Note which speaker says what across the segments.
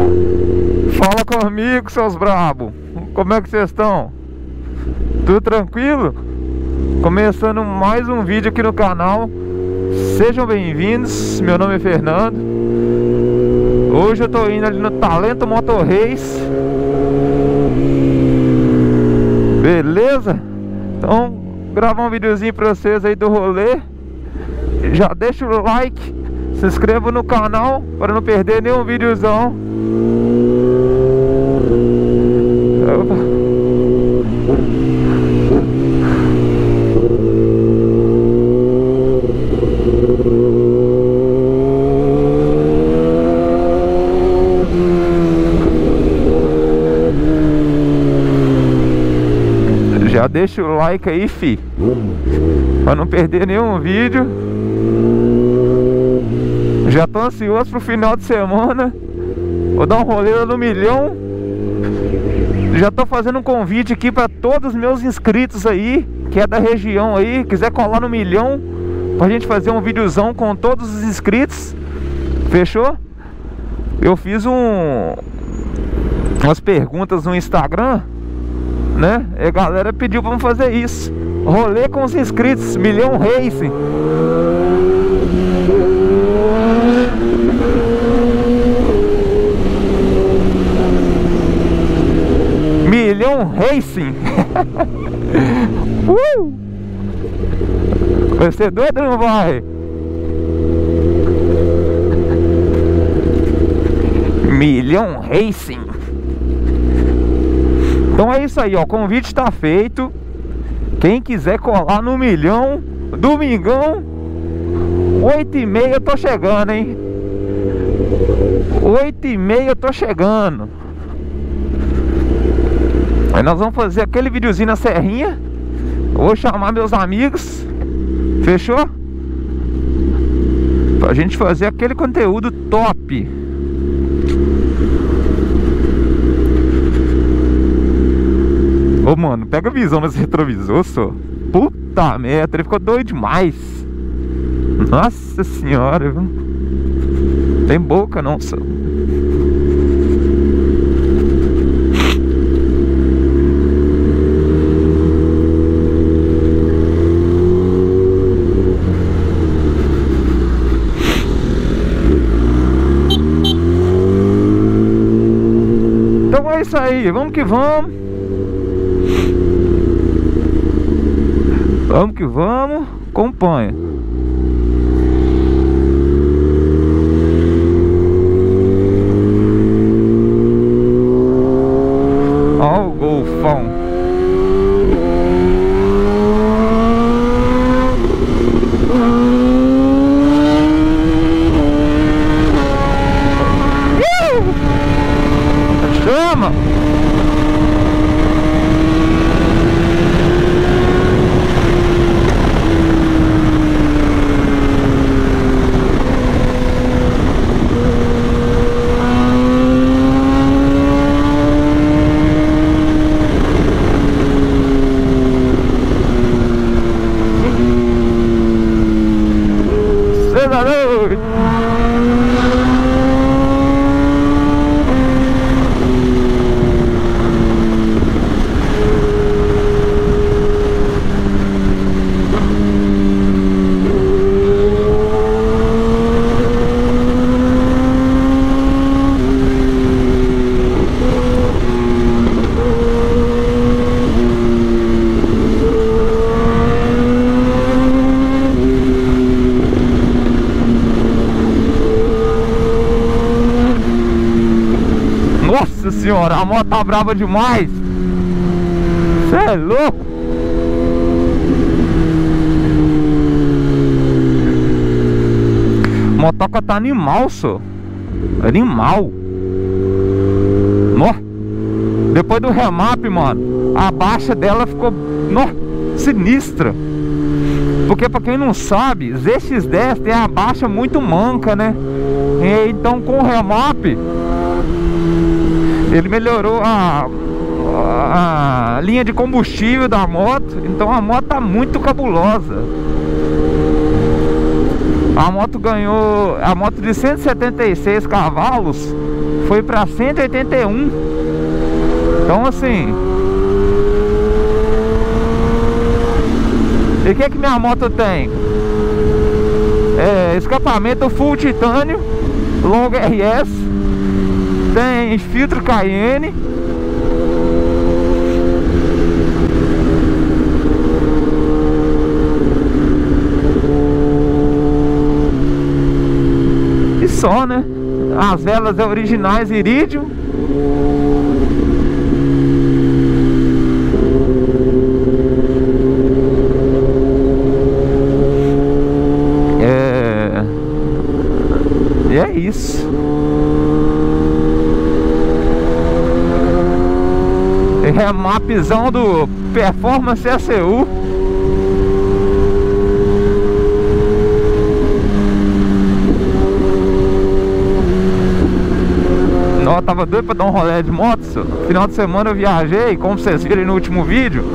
Speaker 1: Fala comigo, seus brabo. Como é que vocês estão? Tudo tranquilo? Começando mais um vídeo aqui no canal. Sejam bem-vindos, meu nome é Fernando. Hoje eu tô indo ali no Talento Motor Race. Beleza? Então, gravar um videozinho pra vocês aí do rolê. Já deixa o like, se inscreva no canal para não perder nenhum videozão. Já deixa o like aí, fi, para não perder nenhum vídeo. Já tô ansioso pro final de semana. Vou dar um rolê no milhão. Já tô fazendo um convite aqui para todos os meus inscritos aí, que é da região aí, quiser colar no milhão, pra gente fazer um videozão com todos os inscritos. Fechou? Eu fiz umas perguntas no Instagram, né? E a galera pediu pra fazer isso. Rolê com os inscritos, Milhão Racing. Milhão Racing. Vai ser doido ou não vai? Milhão Racing. Então é isso aí, ó. O convite tá feito. Quem quiser colar no milhão, domingão, 8h30 eu tô chegando, hein? 8h30 eu tô chegando. Aí nós vamos fazer aquele videozinho na serrinha. Vou chamar meus amigos. Fechou? Pra gente fazer aquele conteúdo top. Ô mano, pega a visão nesse retrovisor, só. Puta merda, ele ficou doido demais. Nossa senhora, viu? Tem boca não, só. Então é isso aí, vamos que vamos. Vamos que vamos, acompanha. Ó o golfão. Chama! Nossa senhora, a moto tá brava demais. Cê é louco. A motoca tá animal, só. Animal. Nó. Depois do remap, mano, a baixa dela ficou sinistra. Porque pra quem não sabe, ZX10 tem a baixa muito manca, né? E então com o remap ele melhorou a linha de combustível da moto. Então a moto tá muito cabulosa. A moto ganhou, a moto de 176 cavalos foi pra 181. Então assim, e o que minha moto tem? Escapamento full titânio, longa RS, tem filtro Cayenne, e só, né? As velas originais Iridium. E é isso. Remapzão do Performance ACU. Não, eu tava doido pra dar um rolê de moto. Final de semana eu viajei, como vocês viram no último vídeo.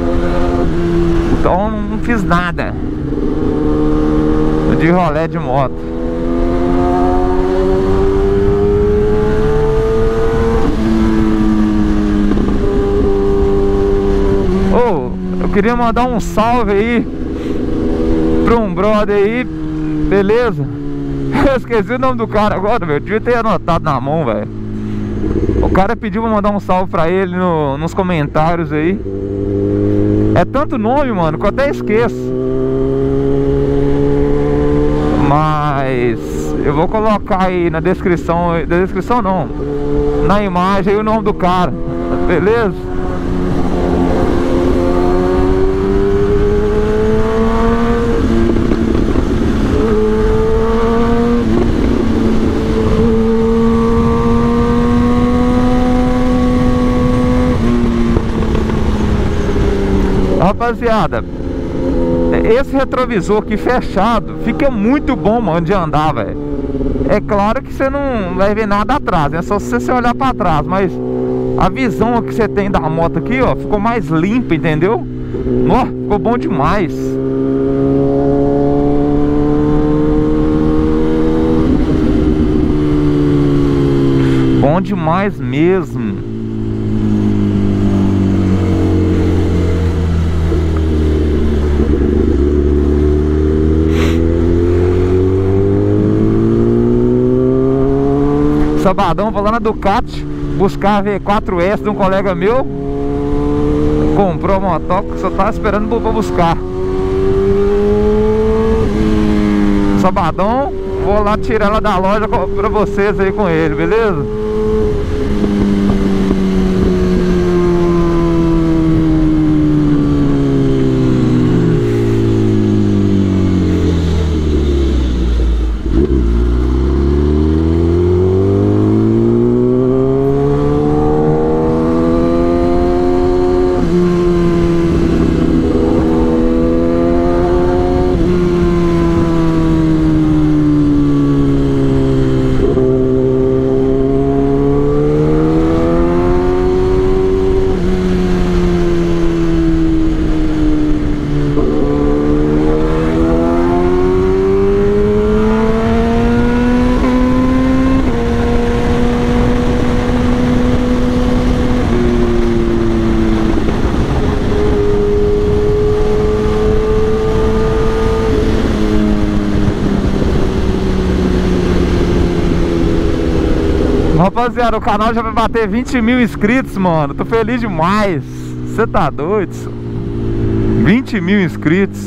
Speaker 1: Então não fiz nada de rolê de moto. Eu queria mandar um salve aí pra um brother aí, beleza? Eu esqueci o nome do cara agora, velho. Devia ter anotado na mão, velho. O cara pediu pra mandar um salve pra ele nos comentários aí. É tanto nome, mano, que eu até esqueço. Mas eu vou colocar aí na descrição. Na descrição não, na imagem aí o nome do cara, beleza? Rapaziada, esse retrovisor aqui fechado fica muito bom, mano, de andar, velho. É claro que você não vai ver nada atrás, é só se você olhar pra trás. Mas a visão que você tem da moto aqui, ó, ficou mais limpa, entendeu? Ó, ficou bom demais. Bom demais mesmo. Sabadão, vou lá na Ducati buscar a V4S de um colega meu. Comprou a motoca, só tava esperando pra buscar. Sabadão, vou lá tirar ela da loja pra vocês aí com ele, beleza? Rapaziada, o canal já vai bater 20 mil inscritos, mano. Tô feliz demais. Você tá doido? 20 mil inscritos.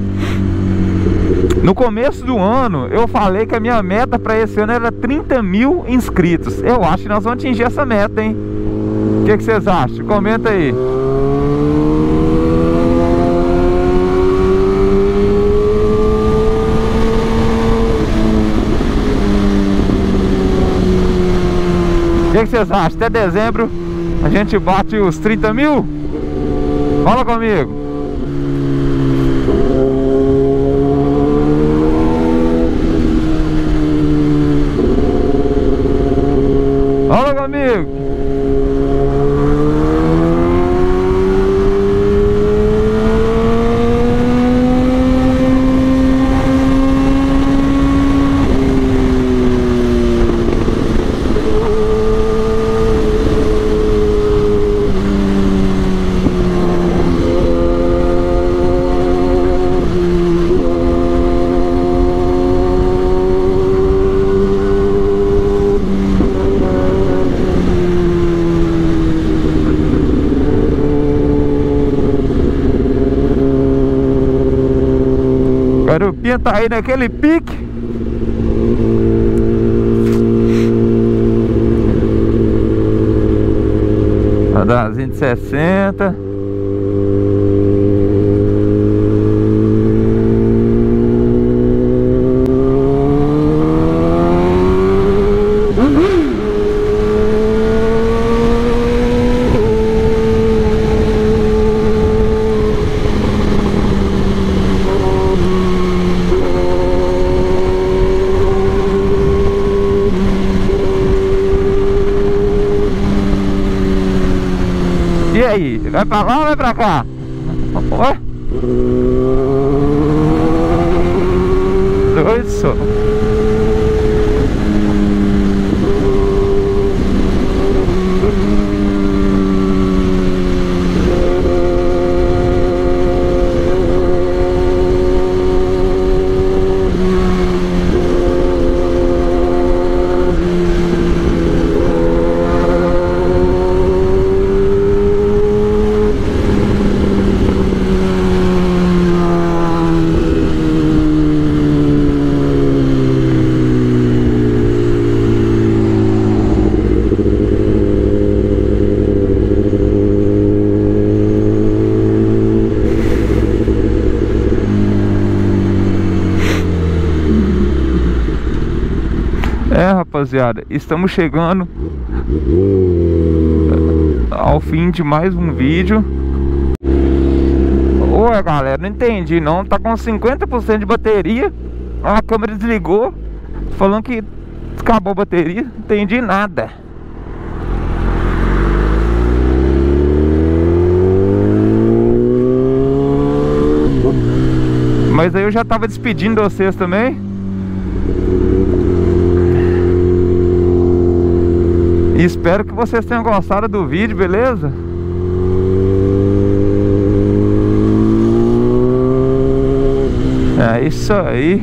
Speaker 1: No começo do ano eu falei que a minha meta pra esse ano era 30 mil inscritos. Eu acho que nós vamos atingir essa meta, hein? O que vocês acham? Comenta aí. O que vocês acham? Até dezembro a gente bate os 30 mil? Fala comigo. Fala comigo. rodinha tá aí naquele pique. Radarzinho de 60. E aí, vai pra lá ou vai pra cá? Ué? Doido só. Rapaziada, estamos chegando ao fim de mais um vídeo. Ué, galera, não entendi não. Tá com 50% de bateria. A câmera desligou, falando que acabou a bateria. Não entendi nada. Mas aí eu já tava despedindo de vocês também. E espero que vocês tenham gostado do vídeo, beleza? É isso aí.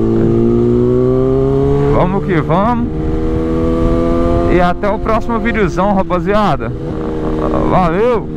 Speaker 1: Vamos que vamos. E até o próximo videozão, rapaziada. Valeu!